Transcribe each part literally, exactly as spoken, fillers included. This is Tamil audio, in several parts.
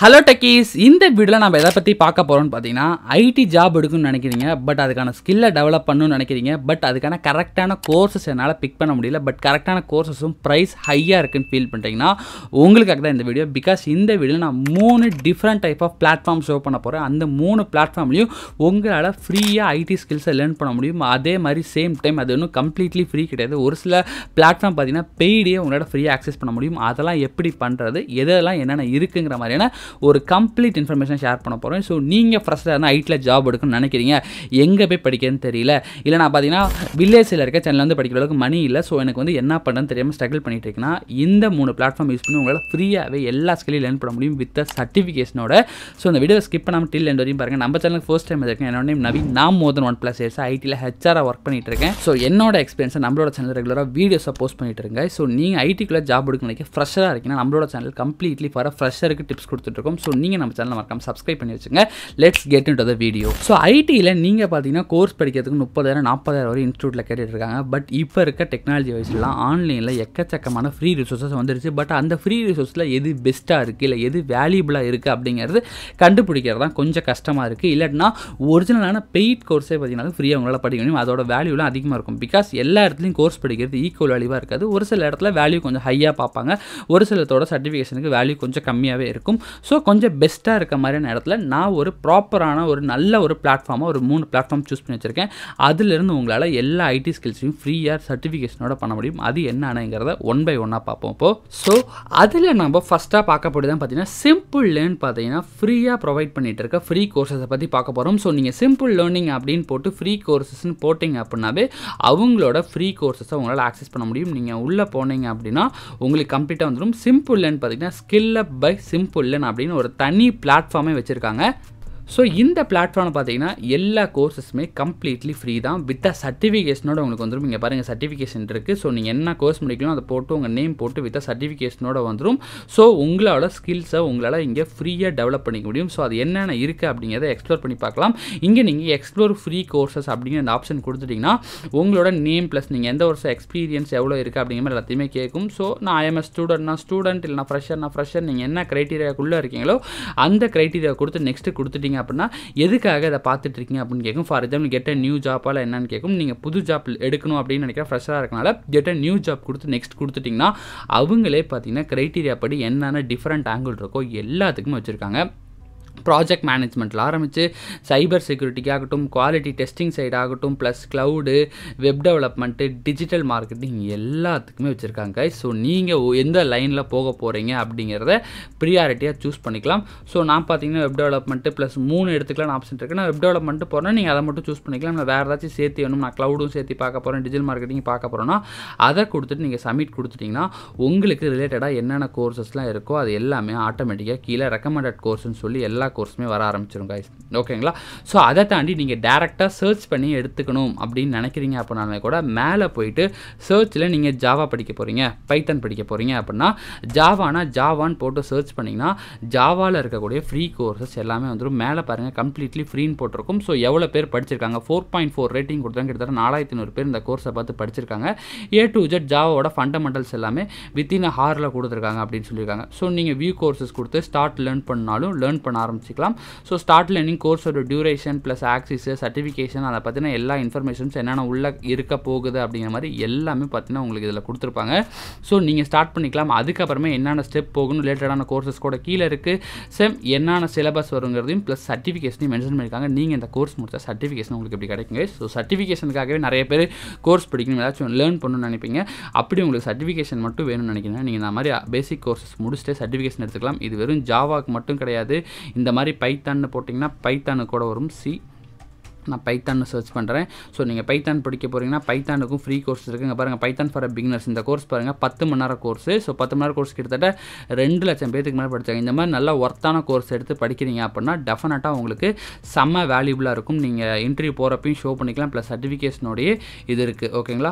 Hello techies, இந்த வீடியோல நாம எதை பத்தி பார்க்க போறோம்னு பாத்தீங்கன்னா ஐடி ஜாப் எடுக்கணும்னு நினைக்கிறீங்க பட் அதுக்கான ஸ்கில்லை டெவலப் பண்ணனும்னு நினைக்கிறீங்க பட் அதுக்கான கரெக்ட்டான கோர்சஸ் என்னால பிக் பண்ண முடியல பட் கரெக்ட்டான கோர்சஸும் பிரைஸ் ஹையா இருக்குன்னு ஃபீல் பண்றீங்கன்னா உங்களுக்காக தான் இந்த வீடியோ பிகாஸ் இந்த வீடியோல நான் மூணு different type of platform show பண்ண போறேன் அந்த மூணு பிளாட்ஃபார்ம்லயும் உங்களால ஃப்ரீயா ஐடி ஸ்கில்ஸை லேர்ன் பண்ண முடியும் அதே மாதிரி சேம் டைம் அது இன்னும் கம்ப்ளீட்லி ஃப்ரீ கிடையாது ஒரு சில பிளாட்ஃபார்ம் பாத்தீங்கன்னா பெய்டே உங்களால ஃப்ரீயா ஆக்சஸ் பண்ண முடியும் அதெல்லாம் எப்படி பண்றது எதெல்லாம் என்னென்ன இருக்குங்கிற மாதிரியான ஒரு கம்ப்ளீட் இன்ஃபர்மேஷன் ஷேர் பண்ண போறேன் சோ நீங்க ஃப்ரெஷ்ஷா இருந்தா ஐடில ஜாப் எடுக்கணும்னு நினைக்கிறீங்க எங்க போய் படிக்கிறதுன்னு தெரியல இல்ல நான் பாத்தீங்கன்னா வில்லேஜ்ல இருக்க சேனல்ல வந்து படிக்கிற அளவுக்கு மணி இல்ல சோ எனக்கு வந்து என்ன பண்றதுன்னு தெரியாம ஸ்ட்ரகிள் பண்ணிட்டு இருக்கேனா இந்த மூணு பிளாட்ஃபார்ம் யூஸ் பண்ணி உங்களால ஃப்ரீயாவே எல்லா ஸ்கில்லையும் லேர்ன் பண்ண முடியும் வித் சர்டிஃபிகேஷனோட சோ இந்த வீடியோ ஸ்கிப் பண்ணாம டில் எண்ட் வரையும் பாருங்க நம்ம சேனலுக்கு ஃபர்ஸ்ட் டைம் இருக்கேன் என்னோட நேம் நவீன் நான் more than one plus years ஐடில ஹெச்ஆரா வர்க் பண்ணிட்டு இருக்கேன் சோ என்னோட எக்ஸ்பீரியன்ஸ் நம்மளோட சேனல் ரெகுலரா வீடியோஸ் போஸ்ட் பண்ணிட்டு இருக்கேன் சோ நீங்க ஐடிக்குள்ள ஜாப் எடுக்க நினைக்க ஃப்ரெஷரா இருக்கீங்கன்னா நம்மளோட சேனல் கம்ப்ளீட்லி ஃபார் ஃப்ரெஷருக்கு டிப்ஸ் கொடுத்துட்டு இருக்கோம் சோ நீங்க நம்ம சேனலை மறக்காம சப்ஸ்கிரைப் பண்ணி வச்சுங்க let's get into the video so ஐடில நீங்க பாத்தீங்கன்னா கோர்ஸ் படிக்கிறதுக்கு முப்பதாயிரம் நாற்பதாயிரம் வரை இன்ஸ்டிடியூட்ல கேட்டுட்டு இருக்காங்க பட் இப்போ இருக்க டெக்னாலஜி வைஸ்லாம் ஆன்லைன்ல எக்கச்சக்கமான ஃப்ரீ ரிசோர்சஸ் வந்துருச்சு பட் அந்த ஃப்ரீ ரிசோர்ஸ்ல எது பெஸ்ட்டா இருக்கு இல்ல எது வேல்யூபிளா இருக்கு அப்படிங்கிறது கண்டுபிடிக்கிறது தான் கொஞ்சம் கஷ்டமா இருக்கு இல்லன்னா ஒரிஜினலான பெய்ட் கோர்ஸே பாத்தீங்கன்னா ஃப்ரீயா உங்களால படிக்க முடியும் அதோட வேல்யூலாம் அதிகமா இருக்கும் பிகாஸ் எல்லா இடத்துலயும் கோர்ஸ் படிக்கிறது ஈக்குவல் வேல்யூவா இருக்காது ஒரு சில இடத்துல வேல்யூ கொஞ்சம் ஹையா பார்ப்பாங்க ஒரு சிலத்தோட சர்டிஃபிகேஷனுக்கு வேல்யூ கொஞ்சம் கம்மியாவே இருக்கும் ஸோ கொஞ்சம் பெஸ்ட்டாக இருக்க மாதிரியான இடத்துல நான் ஒரு ப்ராப்பரான ஒரு நல்ல ஒரு பிளாட்ஃபார்மாக ஒரு மூணு பிளாட்ஃபார்ம் சூஸ் பண்ணி வச்சிருக்கேன் அதுலேருந்து உங்களால் எல்லா ஐடி ஸ்கில்ஸையும் ஃப்ரீயாக சர்டிஃபிகேஷனோட பண்ண முடியும் அது என்னங்கிறத ஒன் பை ஒன்னாக பார்ப்போம் இப்போ ஸோ அதில் நம்ம ஃபஸ்ட்டாக பார்க்க போகிறது தான் பார்த்தீங்கன்னா சிம்பிள் லேர்ன் பார்த்தீங்கன்னா ஃப்ரீயாக ப்ரொவைட் பண்ணிட்டு இருக்க ஃப்ரீ கோர்ஸஸை பற்றி பார்க்க போகிறோம் ஸோ நீங்கள் சிம்பிள் லேர்னிங் அப்படின்னு போட்டு ஃப்ரீ கோர்சஸ்ன்னு போட்டிங்க அப்படின்னாவே அவங்களோட ஃப்ரீ கோர்சஸை உங்களால் ஆக்சஸ் பண்ண முடியும் நீங்கள் உள்ளே போனீங்க அப்படின்னா உங்களுக்கு கம்ப்ளீட்டாக வந்துடும் சிம்பிள் லேர்ன் பார்த்தீங்கன்னா skill up by Simplilearn அப்படின்னு ஒரு தனி பிளாட்ஃபார்மே வச்சுருக்காங்க ஸோ இந்த பிளாட்ஃபார்ம் பார்த்தீங்கன்னா எல்லா கோர்ஸஸுமே கம்ப்ளீட்லி ஃப்ரீ தான் வித் சர்டிஃபிகேஷனோட உங்களுக்கு வந்துடும் இங்கே பாருங்கள் சர்டிஃபிகேஷன் இருக்குது ஸோ நீங்கள் என்ன கோர்ஸ் முடிக்கணும் அதை போட்டு உங்கள் நேம் போட்டு வித் சர்டிஃபிகேஷனோட வந்துடும் ஸோ உங்களோட ஸ்கில்ஸை உங்களால் இங்கே ஃப்ரீயாக டெவலப் பண்ணிக்க முடியும் ஸோ அது என்னென்ன இருக்குது அப்படிங்கிறத எக்ஸ்ப்ளோர் பண்ணி பார்க்கலாம் இங்கே நீங்கள் எக்ஸ்ப்ளோர் ஃப்ரீ கோர்சஸ் அப்படிங்கிற அந்த ஆப்ஷன் கொடுத்துட்டிங்கன்னா உங்களோட நேம் ப்ளஸ் நீங்கள் எந்த வருஷம் எக்ஸ்பீரியன்ஸ் எவ்வளோ இருக்குது அப்படிங்கிற மாதிரி எல்லாத்தையுமே கேட்கும் ஸோ நான் ஐஎம் எ ஸ்டூடெண்ட் நான் ஸ்டூடெண்ட் இல்லை நான் ஃப்ரெஷர் நான் ஃப்ரெஷர் நீங்கள் என்ன க்ரைட்டீரியாக்குள்ளே இருக்கீங்களோ அந்த க்ரைட்டீரியா கொடுத்து நெக்ஸ்ட்டு கொடுத்துட்டீங்க அப்படின்னா எதுக்காக இதை பார்த்துட்டு இருக்கீங்க அப்படின்னு கேட்கும் for example get a new ஜாப்பால் என்னன்னு கேட்கும் நீங்கள் புது ஜாப் எடுக்கணும் அப்படின்னு நினைக்கிற ஃப்ரெஷ்ஷாக இருக்கனால கெட் அ நியூ ஜாப் கொடுத்து நெக்ஸ்ட் கொடுத்துட்டிங்கன்னா அவங்களே பார்த்தீங்கன்னா க்ரைட்டீரியா படி என்னென்ன டிஃப்ரெண்ட் ஆங்கிள் இருக்கோ எல்லாத்துக்குமே வச்சுருக்காங்க ப்ராஜெக்ட் மேனேஜ்மெண்ட்டில் ஆரம்பித்து சைபர் செக்யூரிட்டிக்கு ஆகட்டும் குவாலிட்டி டெஸ்டிங் சைடு ஆகட்டும் plus cloud web development digital marketing எல்லாத்துக்குமே வச்சுருக்காங்க ஸோ நீங்கள் எந்த லைனில் போக போகிறீங்க அப்படிங்கிறத ப்ரியாரிட்டியாக சூஸ் பண்ணிக்கலாம் ஸோ நான் பார்த்தீங்கன்னா வெப் டெவலப்மெண்ட்டு ப்ளஸ் மூணு எடுத்துக்கலாம் ஆப்ஷன் இருக்குது நான் வெப் டெவலப்மெண்ட்டு போகிறேன்னா நீங்கள் அதை மட்டும் சூஸ் பண்ணிக்கலாம் நான் வேறு ஏதாச்சும் சேர்த்து வேணும் நான் க்ளவுடும் சேர்த்து பார்க்க போகிறேன் டிஜிட்டல் மார்க்கெட்டிங் பார்க்க போகிறேன்னா அதை கொடுத்துட்டு நீங்கள் சப்மிட் கொடுத்துட்டிங்கன்னா உங்களுக்கு ரிலேட்டடாக என்னென்ன கோர்சஸ்லாம் இருக்கோ அது எல்லாமே ஆட்டோமேட்டிக்காக கீழே ரெக்கமெண்டட் கோர்ஸ்னு சொல்லி எல்லா கோர்ஸுமே வர ஆரம்பிச்சிடும் கைஸ் ஓகேங்களா ஸோ அதை தாண்டி நீங்கள் டேரெக்டாக சர்ச் பண்ணி எடுத்துக்கணும் அப்படின்னு நினைக்கிறீங்க அப்படின்னாலுமே கூட மேலே போயிட்டு சர்ச்சில் நீங்கள் ஜாவா படிக்க போகிறீங்க பைத்தன் படிக்க போகிறீங்க அப்படின்னா ஜாவானா ஜாவான்னு போட்டு சர்ச் பண்ணிங்கன்னா ஜாவாவில் இருக்கக்கூடிய ஃப்ரீ கோர்சஸ் எல்லாமே வந்துடும் மேலே பாருங்கள் கம்ப்ளீட்லி ஃப்ரீன்னு போட்டிருக்கும் ஸோ எவ்வளோ பேர் படிச்சிருக்காங்க ஃபோர் பாயிண்ட் ஃபோர் ரேட்டிங் கொடுத்தாங்க கிட்டத்தட்ட நாலாயிரத்தி நூறு பேர் இந்த கோர்ஸை பார்த்து படிச்சிருக்காங்க ஏ டு ஜெட் ஜாவோட ஃபண்டமெண்டல்ஸ் எல்லாமே வித்தின் ஹாரில் கொடுத்துருக்காங்க அப்படின்னு சொல்லியிருக்காங்க ஸோ நீங்கள் வியூ கோர்சஸ் கொடுத்து ஸ்டார்ட் லேர்ன் பண்ணாலும் லேர்ன் பண்ண ஆரம்பிச்சிக்கலாம் ஸோ ஸ்டார்ட் லேர்னிங் கோர்ஸோட டியூரேஷன் ப்ளஸ் ஆக்சிஸ் சர்டிஃபிகேஷன் அதை பற்றின எல்லா இன்ஃபர்மேஷன்ஸ் என்னென்ன உள்ள இருக்க போகுது அப்படிங்கிற மாதிரி எல்லாமே பார்த்தீங்கன்னா உங்களுக்கு இதில் கொடுத்துருப்பாங்க ஸோ நீங்கள் ஸ்டார்ட் பண்ணிக்கலாம் அதுக்கப்புறமே என்னென்ன ஸ்டெப் போகணும் ரிலேட்டடான கோர்சஸ் கூட கீழே இருக்குது சேம் என்னென்ன சிலபஸ் வருங்கிறதையும் ப்ளஸ் சர்டிஃபிகேஷனையும் மென்ஷன் பண்ணியிருக்காங்க நீங்கள் இந்த கோர்ஸ் முடிச்சா சர்டிஃபிகேஷன் உங்களுக்கு எப்படி கிடைக்குங்க ஸோ சர்டிஃபிகேஷனுக்காகவே நிறைய பேர் கோர்ஸ் படிக்கணும் ஏதாச்சும் லேர்ன் பண்ணணும்னு நினைப்பீங்க அப்படி உங்களுக்கு சர்டிஃபிகேஷன் மட்டும் வேணும்னு நினைக்கிறீங்கன்னா நீங்கள் இந்த மாதிரி பேசிக் கோர்சஸ் முடிச்சுட்டு சர்டிஃபிகேஷன் எடுத்துக்கலாம் இது வெறும் ஜாவாக்கு மட்டும் கிடையாது இந்த மாதிரி பைத்தான்னு போட்டிங்கன்னா பைத்தானு கூட வரும் சி நான் பைத்தான்னு சர்ச் பண்ணுறேன் ஸோ நீங்கள் பைத்தான் படிக்க போகிறீங்கன்னா பைத்தானுக்கும் ஃப்ரீ கோர்ஸ் இருக்குங்க பாருங்கள் பைத்தான் ஃபார் பிகினர்ஸ் இந்த கோர்ஸ் பாருங்கள் பத்து மணி நேரம் கோர்ஸு ஸோ பத்து மணி நேரம் கோர்ஸ் கிட்டத்தட்ட ரெண்டு லட்சம் பேருக்கு மேலே படித்தாங்க இந்த மாதிரி நல்லா ஒர்த்தான கோர்ஸ் எடுத்து படிக்கிறீங்க அப்படின்னா டெஃபினட்டாக உங்களுக்கு செம்ம வேல்யூபிளாக இருக்கும் நீங்கள் இன்டர்வியூ போகிறப்பையும் ஷோ பண்ணிக்கலாம் ப்ளஸ் சர்டிஃபிகேஷனோடைய இது இருக்குது ஓகேங்களா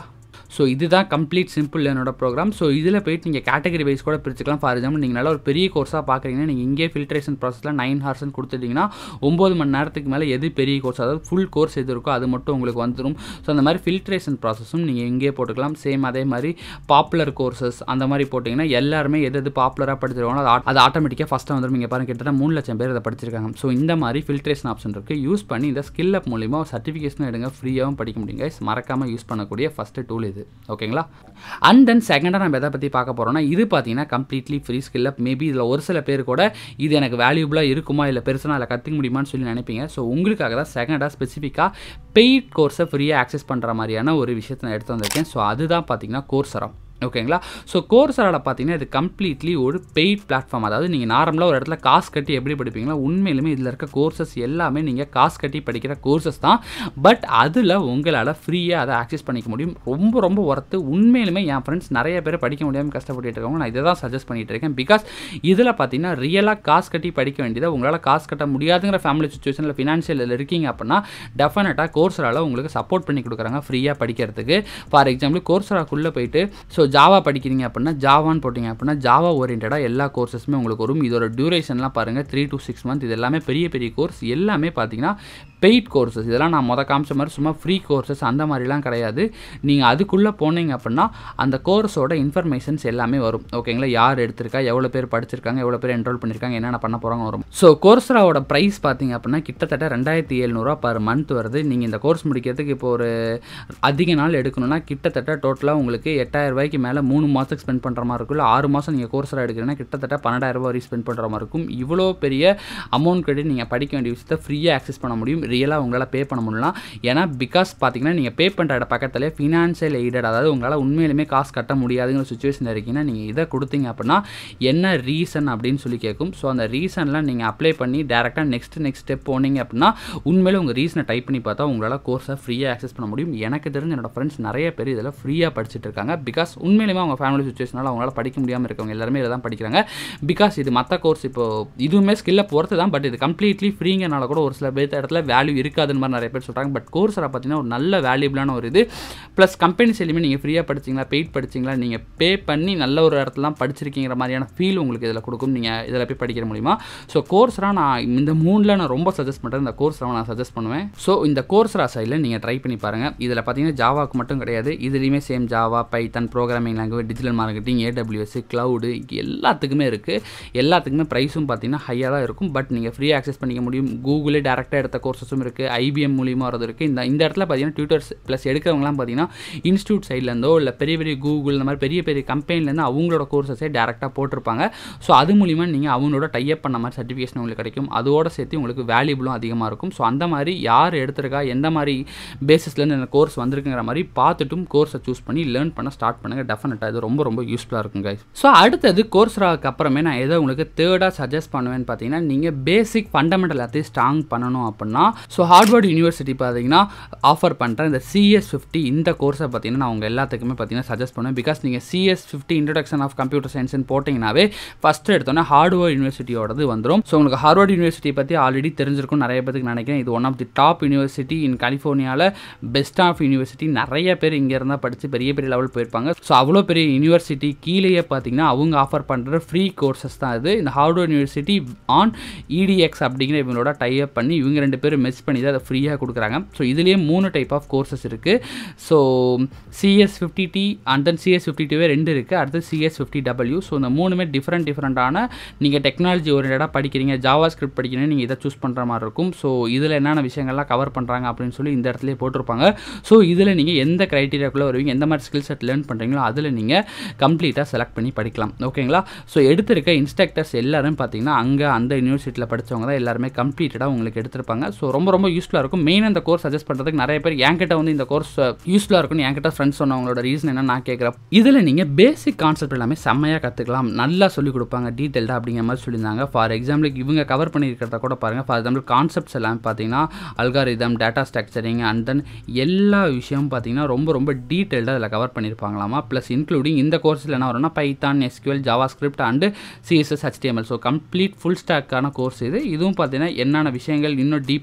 ஸோ இதுதான் கம்ப்ளீட் சிம்பிள் என்னோட ப்ரோக்ராம். ஸோ இதில் போய்ட்டு நீங்கள் கேட்டகரி வைஸ் கூட பிரிச்சுக்கலாம். ஃபார் எக்ஸாம்பிள் நீங்கள் நல்ல ஒரு பெரிய கோர்ஸாக பார்க்குறீங்கன்னா நீங்கள் இங்கே ஃபில்ட்ரேஷன் ப்ராசஸில் நைன் ஹார்ஸ்ன்னு கொடுத்துட்டிங்கன்னா ஒம்பது மணி நேரத்துக்கு மேலே எது பெரிய கோர்ஸ், அதாவது ஃபுல் கோர்ஸ் எது இருக்கோ அது மட்டும் உங்களுக்கு வந்துடும். ஸோ அந்த மாதிரி ஃபில்ட்ரேஷன் ப்ராசஸும் நீங்கள் இங்கே போட்டுக்கலாம். சேம் அதே மாதிரி பாப்புலர் கோர்சஸ் அந்த மாதிரி போட்டிங்கன்னா எல்லாருமே எது எது பாப்புலராக படிச்சிருக்காங்களோ அது அது ஆட்டோமேட்டிக்காக ஃபஸ்ட்டாக வந்துடும். நீங்கள் பாருங்கள் கிட்டத்தட்ட மூணு லட்சம் பேர் இதை படிச்சிருக்காங்க. ஸோ இந்த மாதிரி ஃபில்ட்ரேஷன் ஆப்ஷன் இருக்குது. யூஸ் பண்ணி இந்த ஸ்கில் அப் மூலிமா சர்டிஃபிகேஷனும் எடுங்க, ஃப்ரீயாகவும் படிக்க முடியுங்க. மறக்காமல் யூஸ் பண்ணக்கூடிய ஃபஸ்ட்டு டூல் இது. ஓகேங்களா? அண்ட் தென் செகண்டாக நம்ம எதை பற்றி பார்க்க போகிறோம்னா இது பார்த்தீங்கன்னா completely free skill up. Maybe இதில் ஒரு சில பேர் கூட இது எனக்கு வேல்யூபுளாக இருக்குமா, இல்லை பெருசாக அதில் கற்றுக்க முடியுமான்னு சொல்லி நினைப்பீங்க. ஸோ உங்களுக்காக தான் செகண்டாக ஸ்பெசிஃபிக்காக பெய்ட் கோர்ஸை ஃப்ரீயாக ஆக்சஸ் பண்ணுற மாதிரியான ஒரு விஷயத்தை நான் எடுத்து வந்திருக்கேன். ஸோ அதுதான் பார்த்தீங்கன்னா கோர்ஸரா. ஓகேங்களா? ஸோ கோர்ஸரால் பார்த்தீங்கன்னா இது கம்ப்ளீட்லி ஒரு பெய்ட் பிளாட்ஃபார்ம். அதாவது நீங்கள் நார்மலாக ஒரு இடத்துல காசு கட்டி எப்படி படிப்பீங்களா, உண்மையிலுமே இதில் இருக்க கோர்சஸ் எல்லாமே நீங்கள் காசு கட்டி படிக்கிற கோர்சஸ் தான். பட் அதில் உங்களால் ஃப்ரீயாக அதை ஆக்சஸ் பண்ணிக்க முடியும். ரொம்ப ரொம்ப ஒர்த்து. உண்மையிலுமே என் ஃப்ரெண்ட்ஸ் நிறைய பேர் படிக்க முடியாமல் கஷ்டப்பட்டு இருக்கவங்க நான் இதை தான் சஜஸ்ட் பண்ணிகிட்டு இருக்கேன். பிகாஸ் இதில் பார்த்தீங்கன்னா ரியலாக காசு கட்டி படிக்க வேண்டியதை உங்களால் காசு கட்ட முடியாதுங்கிற ஃபேமிலி சுச்சுவேஷனில் ஃபினான்ஷியலில் இருக்கீங்க அப்படின்னா டெஃபினட்டாக கோர்ஸரால் உங்களுக்கு சப்போர்ட் பண்ணி கொடுக்குறாங்க ஃப்ரீயாக படிக்கிறதுக்கு. ஃபார் எக்ஸாம்பிள் கோர்ஸராக்குள்ளே போயிட்டு ஸோ ஜாவா படிக்கிறீங்க அப்படின்னா ஜாவான்னு போட்டிங்க அப்படின்னா ஜாவா ஓரியன்டாக எல்லா கோர்சஸுமே உங்களுக்கு வரும். இதோட டியூரேஷன்லாம் பாருங்கள் த்ரீ டு சிக்ஸ் மந்த். இது எல்லாமே பெரிய பெரிய கோர்ஸ், எல்லாமே பார்த்தீங்கன்னா பெய்ட் கோர்சஸ். இதெல்லாம் நான் மொதல் காமிச்ச மாதிரி சும்மா ஃப்ரீ கோர்சஸ் அந்த மாதிரிலாம் கிடையாது. நீங்கள் அதுக்குள்ளே போனீங்க அப்படின்னா அந்த கோர்ஸோட இன்ஃபர்மேஷன்ஸ் எல்லாமே வரும். ஓகேங்களா? யார் எடுத்திருக்கா, எவ்வளோ பேர் படிச்சிருக்காங்க, எவ்வளோ பேர் என்ரோல் பண்ணியிருக்காங்க, என்னென்ன பண்ண போகிறாங்க வரும். ஸோ கோர்ஸராவோட ப்ரைஸ் பார்த்தீங்க அப்படின்னா கிட்டத்தட்ட ரெண்டாயிரத்தி எழுநூறுவா பர் மந்த் வருது. நீங்கள் இந்த கோர்ஸ் முடிக்கிறதுக்கு இப்போ ஒரு அதிக நாள் எடுக்கணும்னா கிட்டத்தட்ட டோட்டலாக உங்களுக்கு எட்டாயிரம் ரூபாய்க்கு மேலே மூணு மாதத்துக்கு ஸ்பெண்ட் பண்ணுற மாதிரி இருக்கும். இல்லை ஆறு மாதம் நீங்கள் கோர்ஸராக எடுக்கிறீங்கன்னா கிட்டத்தட்ட பன்னெண்டாயிரம் ரூபாய் வரை ஸ்பெண்ட் பண்ணுற மாதிரி இருக்கும். இவ்வளோ பெரிய அமௌண்ட் கிரெடிட் நீங்கள் படிக்க வேண்டிய விஷயத்தை ஃப்ரீயாக ஆக்சஸ் பண்ண முடியும். ரியலாக உங்களால் பே பண்ண முடியலாம். ஏன்னா பிகாஸ் பார்த்தீங்கன்னா நீங்கள் பே பண்ணுற இட பக்கத்தில் ஃபினான்ஷியல் எய்டட், அதாவது உங்களால் உண்மையிலுமே காசு கட்ட முடியாதுங்கிற சுச்சுவேஷன் இருக்கீங்கன்னா நீங்கள் இதை கொடுத்தீங்க அப்படின்னா என்ன ரீசன் அப்படின்னு சொல்லி கேட்கும். ஸோ அந்த ரீசன்லாம் நீங்கள் அப்ளை பண்ணி டேரெக்டாக நெக்ஸ்ட் நெக்ஸ்ட் ஸ்டெப் போனீங்க அப்படின்னா உண்மையிலே உங்கள் ரீசனை டைப் பண்ணி பார்த்தா உங்களால் கோர்ஸை ஃப்ரீயாக ஆக்சஸ் பண்ண முடியும். எனக்கு தெரிஞ்ச என்னோட ஃப்ரெண்ட்ஸ் நிறைய பேர் இதில் ஃப்ரீயாக படிச்சுட்டு இருக்காங்க. பிகாஸ் உண்மையிலுமே அவங்க ஃபேமிலி சுச்சுவேஷனால் அவங்களால படிக்க முடியாமல் இருக்கவங்க எல்லாருமே இதை தான் படிக்கிறாங்க. பிகாஸ் இது மற்ற கோர்ஸ் இப்போ இதுவுமே ஸ்கில்லை பொறுத்து தான். பட் இது கம்ப்ளீட்லி ஃப்ரீங்கனால கூட ஒரு சில பேர் இடத்துல வேல்யூ இருக்காதுன்னு மாதிரி நிறைய பேர் சொல்கிறாங்க. பட் கோர்ஸரை பார்த்தீங்கன்னா ஒரு நல்ல வேல்யூபிளான ஒரு இது. ப்ளஸ் கம்பெனிஸ் எல்லாமே நீங்கள் ஃப்ரீயாக படிச்சிங்களா, பெய்ட் படிச்சிங்களா, நீங்கள் பே பண்ணி நல்ல ஒரு இடத்துலாம் படிச்சிருக்கிங்கிற மாதிரியான ஃபீல் உங்களுக்கு இதில் கொடுக்கும். நீங்கள் இதில் போய் படிக்கிற மூலிமா. ஸோ கோர்ஸராக நான் இந்த மூணில் நான் ரொம்ப சஜஸ்ட் பண்ணுறேன். இந்த கோர்ஸராக நான் சஜஸ்ட் பண்ணுவேன். ஸோ இந்த கோர்ஸரா சைடில் நீங்கள் ட்ரை பண்ணி பாருங்கள். இதில் பார்த்தீங்கன்னா ஜாவாக்கு மட்டும் கிடையாது, இதுலேயுமே same Java, Python, programming language, digital marketing, AWS, cloud எல்லாத்துக்குமே இருக்குது. எல்லாத்துக்குமே ப்ரைஸும் பார்த்தீங்கன்னா ஹையாக தான் இருக்கும். பட் நீங்கள் ஃப்ரீயாக ஆக்சஸ் பண்ணிக்க முடியும். கூகுளே டேரெக்டாக எடுத்த கோர்சஸும் இருக்குது, ஐபிஎம் மூலியமாக வரது இருக்குது. இந்த இந்த இடத்துல பார்த்தீங்கன்னா டியூட்டர்ஸ் ப்ளஸ் எடுக்கிறவங்களாம் பார்த்தீங்கன்னா இன்ஸ்டியூட் சைட்லேருந்தோ இல்லை பெரிய பெரிய கூகுள் இந்த மாதிரி பெரிய பெரிய கம்பெனிலேருந்து அவங்களோட கோர்சஸே டேரெக்டாக போட்டிருப்பாங்க. ஸோ அது மூலிமா நீங்கள் அவங்களோட டைப் பண்ண மாதிரி சர்டிஃபிகேஷன் உங்களுக்கு கிடைக்கும். அதோட சேர்த்து உங்களுக்கு வேல்யூபிளும் அதிகமாக இருக்கும். ஸோ அந்த மாதிரி யார் எடுத்திருக்கா, எந்த மாதிரி பேசிஸ்லேருந்து இந்த கோர்ஸ் வந்திருக்குங்கிற மாதிரி பார்த்துட்டும் கோர்ஸை சூஸ் பண்ணி லேர்ன் பண்ண ஸ்டார்ட் பண்ணுங்கள். டெஃபினட்டாக இது ரொம்ப ரொம்ப யூஸ்ஃபுல்லாக இருக்கும் கைஸ். ஸோ அடுத்தது கோர்ஸராக்கு அப்புறமே நான் எதை உங்களுக்கு தேர்டாக சஜஸ்ட் பண்ணுவேன்னு பார்த்தீங்கன்னா நீங்கள் பேசிக் ஃபண்டமெண்டல் எல்லாத்தையும் ஸ்ட்ராங் பண்ணணும் அப்படின்னா ஸோ ஹார்வர்ட் யூனிவர்சிட்டி பார்த்தீங்கன்னா ஆஃபர் பண்ணுற இந்த சிஎஸ் ஃபிஃப்டி இந்த கோர்ஸை பார்த்தீங்கன்னா நான் உங்கள் எல்லாத்துக்குமே பார்த்தீங்கன்னா சஜஸ்ட் பண்ணுவேன். பிகாஸ் நீங்கள் CS fifty introduction of computer சயின்ஸ்னு போட்டிங்கனாவே ஃபஸ்ட்டு எடுத்தோன்னே ஹார்வர்ட் யூனிவர்சிட்டியோடது வந்துடும். ஸோ உங்களுக்கு ஹார்வர்ட் யூனிவர்சிட்டி பற்றி ஆல்ரெடி தெரிஞ்சிருக்கும் நிறைய பேருக்கு நினைக்கிறேன். இது one of the top university in கலிஃபோர்னியாவில், பெஸ்ட் ஆஃப் யூனிவர்சிட்டி. நிறைய பேர் இங்கே இருந்தால் படித்து பெரிய பெரிய லெவல் போயிருப்பாங்க. ஸோ அவ்வளோ பெரிய யூனிவர்சிட்டி கீழேயே பார்த்தீங்கன்னா அவங்க ஆஃபர் பண்ணுற ஃப்ரீ கோர்சஸ் தான் இது. இந்த ஹார்வர்ட் யூனிவர்சிட்டி ஆன் இடிஎக்ஸ் அப்படிங்கிற இவங்களோட டைப் பண்ணி இவங்க ரெண்டு பேரும் மெச் பண்ணி தான் அதை ஃப்ரீயாக கொடுக்குறாங்க. ஸோ இதுலேயே மூணு டைப் ஆஃப் கோர்சஸ் இருக்குது. So CS fifty T and then CS fifty டூவே ரெண்டு இருக்குது. அடுத்து சிஎஸ் ஃபிஃப்டி டபிள்யூ. ஸோ இந்த மூணுமே டிஃப்ரெண்ட் டிஃப்ரெண்ட்டான நீங்கள் டெக்னாலஜி ஓரியன்டாக படிக்கிறீங்க, ஜாவா ஸ்கிரிப்ட் படிக்கிறீங்க, நீங்கள் இதை சூஸ் பண்ணுற மாதிரி இருக்கும். ஸோ இதில் என்னென்ன விஷயங்கள்லாம் கவர் பண்ணுறாங்க அப்படின்னு சொல்லி இந்த இடத்துல போட்டிருப்பாங்க. ஸோ இதில் நீங்கள் எந்த க்ரைட்டீரியாக்குள்ளே வருவீங்க, எந்த மாதிரி ஸ்கில் செட் லேர்ன் பண்ணுறீங்களோ அதில் நீங்கள் கம்ப்ளீட்டாக செலக்ட் பண்ணி படிக்கலாம். ஓகேங்களா? ஸோ எடுத்திருக்க இன்ஸ்ட்ரக்டர்ஸ் எல்லாரும் பார்த்தீங்கன்னா அங்கே அந்த யூனிவர்சிட்டியில் படித்தவங்க தான் எல்லாருமே கம்ப்ளீட்டடாக உங்களுக்கு எடுத்திருப்பாங்க. ஸோ ரொம்ப ரொம்ப யூஸ்ஃபுல்லாக இருக்கும். மெயின் அந்த கோர்ஸ் சஜஸ்ட் பண்ணுறதுக்கு நிறைய பேர் என்கிட்ட வந்து இந்த கோர்ஸ் யூஸ்ஃபுல்லாக இருக்கும்னு என்கிட்ட ஃப்ரெண்ட்ஸ் சொன்னவங்களோட ரீசன் என்ன நான் கேட்குறேன். இதில் நீங்கள் பேசிக் கான்செப்ட் எல்லாமே செம்மையாக கற்றுக்கலாம், நல்லா சொல்லிக் கொடுப்பாங்க, டீட்டெயில்டாக அப்படிங்கிற மாதிரி சொல்லியிருந்தாங்க. ஃபார் எக்ஸாம்பிளுக்கு இவங்க கவர் பண்ணியிருக்கிறத கூட பாருங்கள். ஃபார் எக்ஸாம்பிள் கான்செப்ட்ஸ் எல்லாம் பார்த்தீங்கன்னா algorithm, data structuring and then எல்லா விஷயமும் பார்த்தீங்கன்னா ரொம்ப ரொம்ப டீட்டெயில்டாக அதில் கவர் பண்ணியிருப்பாங்களாமா. ப்ளஸ் இன்க்ளூடிங் இந்த கோர்ஸில் என்ன வரும்னா Python, SQL, JavaScript and CSS, HTML. So complete full ஸ்டாக்கான கோர்ஸ் இது. இதுவும் பார்த்தீங்கன்னா என்னென்ன விஷயங்கள் இன்னும் டீப்பாக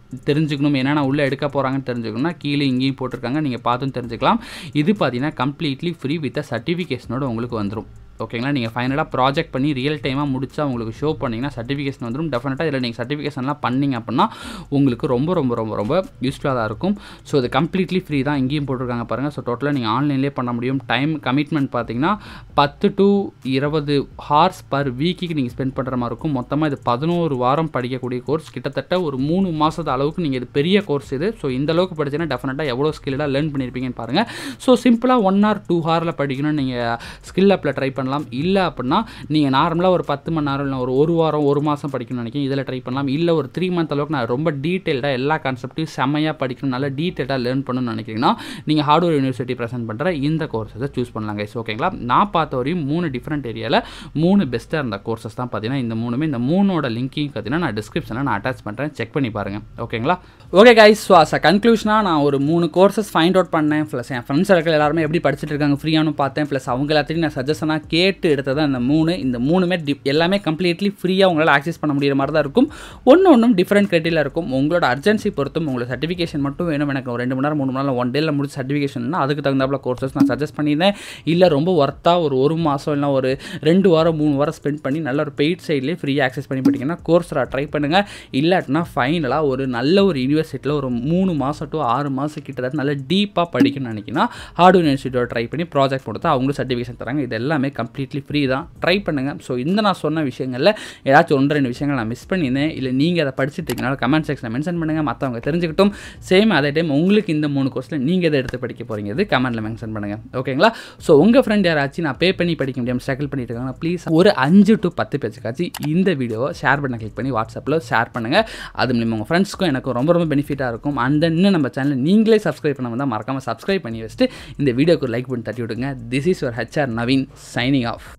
தெரிஞ்சுக்கணும், என்னென்ன உள்ளே எடுக்க போகிறாங்கன்னு தெரிஞ்சுக்கணும்னா கீழே இங்கேயும் போட்டிருக்காங்க, நீங்கள் பார்த்தும் தெரிஞ்சுக்கலாம். இது பார்த்தீங்கன்னா கம்ப்ளீட்லி ஃப்ரீ வித் சர்டிஃபிகேஷனோட உங்களுக்கு வந்துடும். ஓகேங்களா, நீங்கள் ஃபைனலாக ப்ராஜெக்ட் பண்ணி ரியல் டைமாக முடிச்சா உங்களுக்கு ஷோ பண்ணிங்கன்னா சர்டிஃபிகேஷன் வந்துடும். டெஃபினட்டாக இதில் நீங்கள் சர்டிஃபிகேஷன்லாம் பண்ணிங்க அப்படின்னா உங்களுக்கு ரொம்ப ரொம்ப ரொம்ப ரொம்ப யூஸ்ஃபுல்லாக தான் இருக்கும். ஸோ இது கம்ப்ளீட்லி ஃப்ரீ தான், இங்கேயும் போட்டிருக்காங்க பாருங்கள். ஸோ டோட்டலாக நீங்கள் ஆன்லைன்லேயே பண்ண முடியும். டைம் கமிட்மெண்ட் பார்த்தீங்கன்னா பத்து டு இருபது ஹார்ஸ் பர் வீக்குக்கு நீங்கள் ஸ்பெண்ட் பண்ணுற மாதிரி இருக்கும். மொத்தமாக இது பதினோரு வாரம் படிக்கக்கூடிய கோர்ஸ், கிட்டத்தட்ட ஒரு மூணு மாதத்து அளவுக்கு நீங்கள் இது பெரிய கோர்ஸ் இது. ஸோ இந்த அளவுக்கு படிச்சீங்கன்னா டெஃபினட்டாக எவ்வளோ ஸ்கில்லாக லேர்ன் பண்ணியிருப்பீங்கன்னு பாருங்கள். ஸோ சிம்பிளாக ஒன் ஆர் டூ ஹாரில் படிக்கணும்னு நீங்கள் ஸ்கில் அப்பில் ட்ரை பண்ணலாம். இல்லை அப்படின்னா நீங்கள் நார்மலாக ஒரு பத்து மணி நேரம் இல்லை ஒரு ஒரு வாரம் ஒரு மாதம் படிக்கணும்னு நினைக்கிறேன், இதில் ட்ரை பண்ணலாம். இல்லை ஒரு த்ரீ மந்த் அளவுக்கு நான் ரொம்ப டீட்டெயில்டாக எல்லா கான்செப்ட்டையும் செம்மையாக படிக்கணும், நல்லா டீட்டெயிலாக லேர்ன் பண்ணணும்னு நினைக்கிறீங்கன்னா நீங்கள் ஹார்ட்வேர் யூனிவர்சிட்டி ப்ரெசென்ட் பண்ணுற இந்த கோர்ஸஸை சூஸ் பண்ணலாம் கைஸ். ஓகேங்களா, நான் பார்த்த வரையும் மூணு டிஃப்ரெண்ட் ஏரியாவில் மூணு பெஸ்ட்டாக இருந்த கோர்சஸ் தான் பார்த்தீங்கன்னா இந்த மூணுமே. இந்த மூணோட லிங்கையும் பார்த்தீங்கன்னா நான் டிஸ்கிரிப்ஷனில் நான் அட்டாச் பண்ணுறேன், செக் பண்ணி பாருங்கள். ஓகேங்களா, okay guys. So as a கன்க்ளூஷனாக நான் ஒரு மூணு கோர்சஸ் ஃபைண்ட் அவுட் பண்ணேன். ப்ளஸ் என் ஃப்ரெண்ட்ஸ் சர்க்கிள் எல்லாருமே எப்படி படிச்சுட்டு இருக்காங்க ஃப்ரீயானு பார்த்தேன். ப்ளஸ் அவங்க எல்லாத்தையும் நான் சஜஷனாக கேட்டு எடுத்ததான் இந்த மூணு. இந்த மூணுமே டி எல்லாமே கம்ப்ளீட்லி ஃப்ரீயாக உங்களால் ஆக்சஸ் பண்ண முடியிற மாதிரி தான் இருக்கும். ஒன்று ஒன்றும் டிஃப்ரெண்ட் கிரைட்டீரியா இருக்கும். உங்களோட அர்ஜென்சி பொறுத்தும் உங்களுக்கு சர்டிஃபிகேஷன் மட்டும் வேணும், எனக்கு ஒரு ரெண்டு மணி நேரம் மூணு மணி நேரம் ஒன் டேயில் முடிச்சு சர்டிஃபிகேஷன்னா அதுக்கு தகுந்தாப்பில் கோர்சஸ் நான் சஜஸ்ட் பண்ணியிருந்தேன். இல்லை ரொம்ப ஒர்த்தாக ஒரு ஒரு மாதம் இல்லை ஒரு ரெண்டு வாரம் மூணு வாரம் ஸ்பெண்ட் பண்ணி நல்ல ஒரு பெய்ட் சைட்லேயே ஃப்ரீயாக ஆக்சஸ் பண்ணி படிங்கன்னா கோர்ஸராக ட்ரை பண்ணுங்கள். இல்லாட்டினா ஃபைனலாக ஒரு நல்ல ஒரு யூனிவர்சிட்டியில் ஒரு மூணு மாதம் டு ஆறு மாதம் கிட்டத்தட்ட நல்ல டீப்பாக படிக்கணும்னு நினைக்கினா ஹார்ட்வேர் யூனிவர்சிட்டியோட ட்ரை பண்ணி ப்ராஜெக்ட் கொடுத்தா அவங்களும் சர்டிஃபிகேஷன் தராங்க. இது எல்லாமே கம்ப்ளீட்லி ஃப்ரீ தான், ட்ரை பண்ணுங்கள். ஸோ இந்த நான் சொன்ன விஷயங்களில் ஏதாச்சும் ஒன்று ரெண்டு விஷயங்கள் நான் மிஸ் பண்ணியிருந்தேன், இல்லை நீங்கள் அதை படிச்சுட்டு இருக்கனால கமெண்ட் செக்ஷனில் மென்ஷன் பண்ணுங்கள், மற்றவங்க தெரிஞ்சுக்கிட்டும். சேம் அதே டைம் உங்களுக்கு இந்த மூணு கோர்ஸில் நீங்கள் எதை எடுத்து படிக்க போகிறீங்க கமெண்ட்டில் மென்ஷன் பண்ணுங்கள். ஓகேங்களா, ஸோ உங்கள் ஃப்ரெண்ட் யாராச்சும் நான் பே பண்ணி படிக்க முடியாமல் ஸ்ட்ரகிள் பண்ணிட்டு இருக்காங்க, ப்ளீஸ் ஒரு அஞ்சு டு பத்து பேச்சுக்காச்சு இந்த வீடியோவை ஷேர் பண்ண கிளிக் பண்ணி வாட்ஸ்அப்பில் ஷேர் பண்ணுங்கள். அது மூலியமாக உங்கள் ஃப்ரெண்ட்ஸ்க்கும் எனக்கும் ரொம்ப ரொம்ப பெனிஃபிட்டாக இருக்கும். அண்ட் இன்னும் நம்ம சேனல் நீங்களே சப்ஸ்கிரைப் பண்ண வந்தால் மறக்காமல் சப்ஸ்கிரைப் பண்ணி வச்சுட்டு இந்த வீடியோக்கு லைக் பண்ணி தட்டி விடுங்க. This is your HR Naveen signing of.